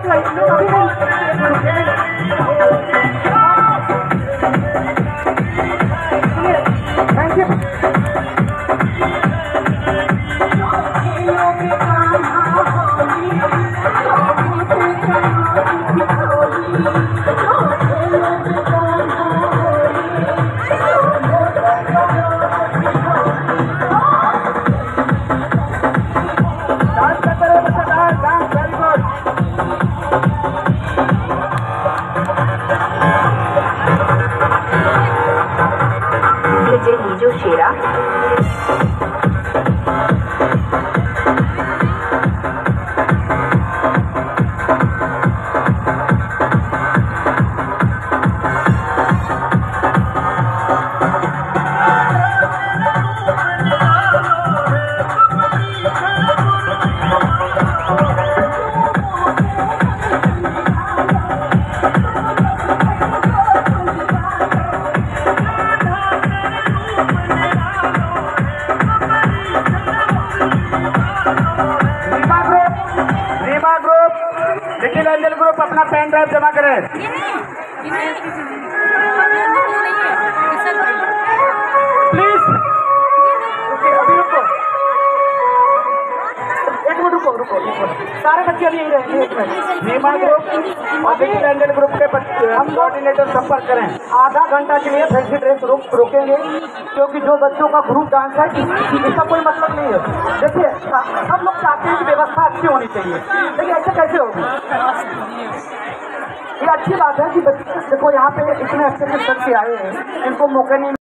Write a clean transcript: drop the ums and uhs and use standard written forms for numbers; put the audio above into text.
लीजो Shera Nikhil angel group अपना pen drive जमा करें। प्लीज अभी रुको, एक मिनट रुको। सारे बच्चे अभी यही रहेंगे। एक मिनट। नीमा ग्रुप और निखिल एंजल ग्रुप के हम कोऑर्डिनेटर संपर्क करें। आधा घंटा के लिए फैंसी ड्रेस रोकेंगे, क्योंकि जो बच्चों का ग्रुप डांस है इसका कोई मतलब नहीं है। देखिए सब लोग चाहते हैं कि व्यवस्था अच्छी होनी चाहिए, लेकिन ऐसे कैसे होगी? ये अच्छी बात है कि बच्चे देखो यहाँ पे इतने अच्छे से बच्चे आए हैं, इनको मौके नहीं